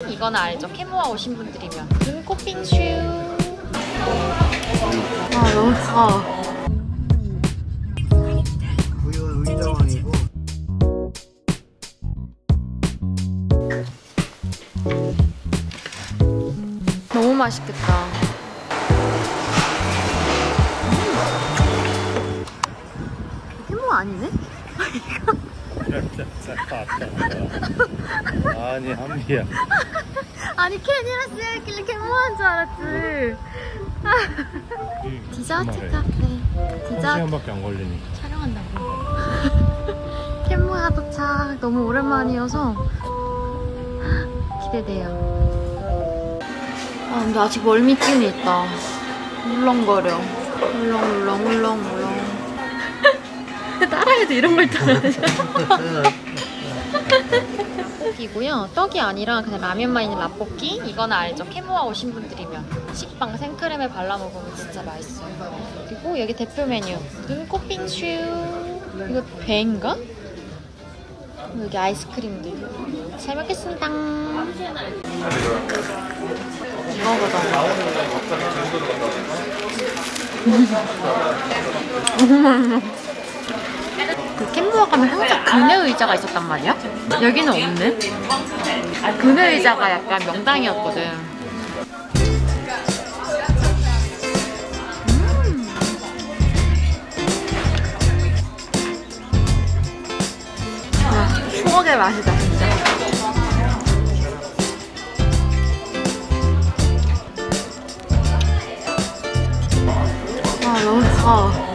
이건 알죠? 캐모아 오신 분들이면. 눈꽃빙슈. 아, 너무 차가워. 의자왕이고. 너무 맛있겠다. 캐모아 아니네? 아니 한비야. 아니 캐니라스였길래 캐모아인 줄 알았지. 디저트 카페. 디저트 1시간밖에 안 걸리니까. 촬영한다고. 캐모아 도착. 너무 오랜만이어서 기대돼요. 아 근데 아직 멀미증이 있다. 울렁거려. 울렁. 따라해도 이런 걸 따라야 되죠? 떡이고요. 떡이 아니라 그냥 라면만 있는 라볶이. 이건 알죠? 캐모아 오신 분들이면 식빵 생크림에 발라 먹으면 진짜 맛있어요. 그리고 여기 대표 메뉴 눈꽃빙슈. 이거 배인가? 여기 아이스크림들. 잘 먹겠습니다. 이거보다 그 캠모아 가면 항상 그네 의자가 있었단 말이야? 여기는 없네? 그네 의자가 약간 명당이었거든. 아, 추억의 맛이다 진짜. 아 너무 차가워.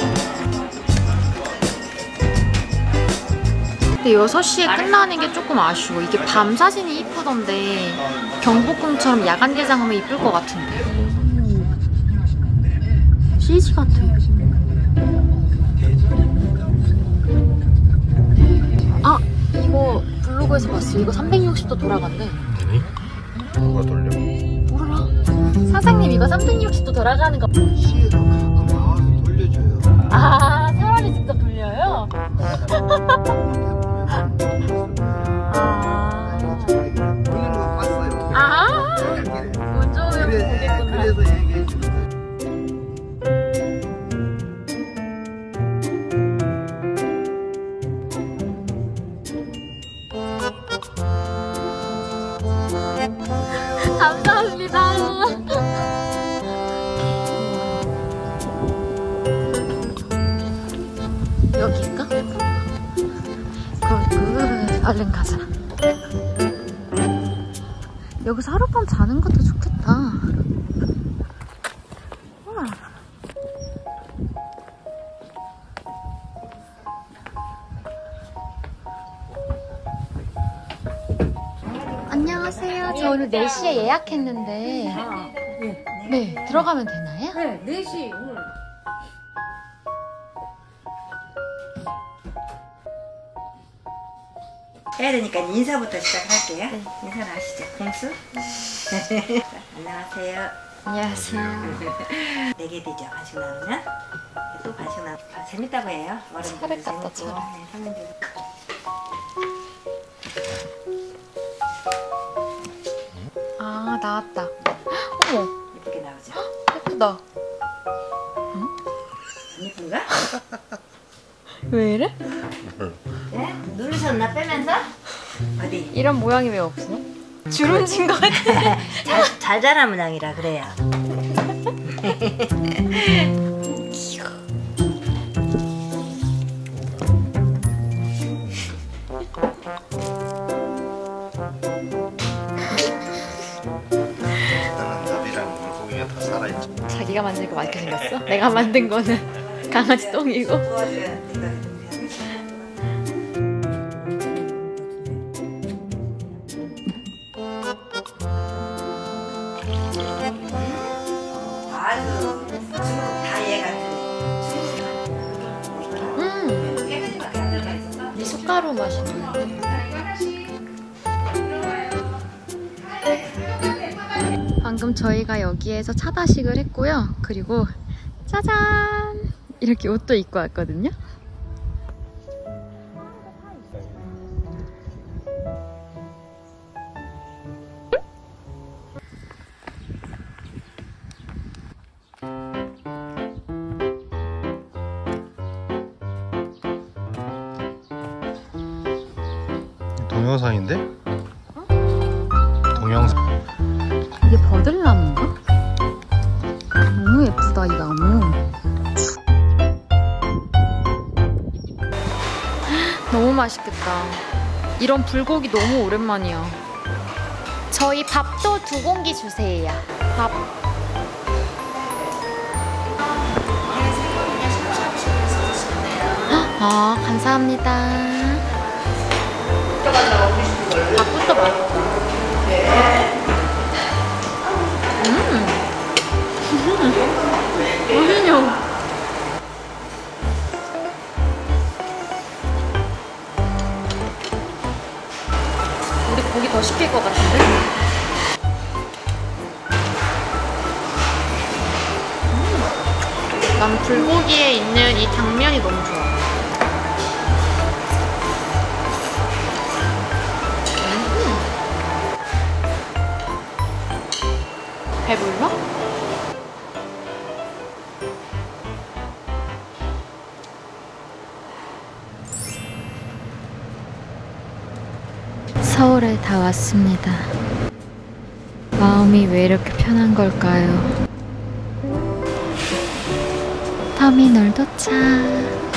근데 6시에 끝나는 게 조금 아쉬워. 이게 밤 사진이 이쁘던데 경복궁처럼 야간 개장하면 이쁠 것 같은데. CG 같아. 아 이거 블로그에서 봤어. 이거 360도 돌아간대. 누가 돌려? 몰라. 사장님 이거 360도 돌아가는 거. 시에서 가끔 나와서 돌려줘요. 아 사람이 직접 돌려요? 보이는 거 봤어요. 아, 운 좋으면 보겠구나. 그래서 얘기해 주는 거예요. 감사합니다. 여기인가? 얼른 가자. 여기서 하룻밤 자는 것도 좋겠다. 우와. 안녕하세요. 저 오늘 4시에 예약했는데 네, 들어가면 되나요? 네, 4시 오늘. 해야 되니까 인사부터 시작할게요. 네. 인사를 하시죠. 공수. 안녕하세요. 안녕하세요. 4개 되죠. 간식 나누면. 또 간식 나누면 재밌다고 해요. 차를 갖다 차를. 네, 설명드리고. 아 나왔다. 어머 예쁘게 나오죠. 예쁘다. 안 예쁜가? 왜 이래? 네? 누르셨나 빼면서? 어디? 이런 모양이 왜 없어? 주름진 것 같아. 잘 자란 모양이라 그래요. 나비랑 물고기가 다 살아있죠. 자기가 만든 거 맛있게 생겼어? 내가 만든 거는 강아지 똥이고. 아주 다 얘가 미숫가루 맛이 나는데. 방금 저희가 여기에서 차다식을 했고요. 그리고 짜잔! 이렇게 옷도 입고 왔거든요. 동영상인데? 동영상. 이게 버들나무인가? 너무 예쁘다 이 나무. 너무 맛있겠다. 이런 불고기 너무 오랜만이야. 저희 밥도 2공기 주세요. 밥. 아, 감사합니다. 밥부터 맛있다. 맛있냐? 우리 고기 더 시킬 것 같은데? 난 불고기에 있는 이 당면이 너무 좋아. 배불러? 서울에 다 왔습니다. 마음이 왜 이렇게 편한 걸까요? 터미널 도착.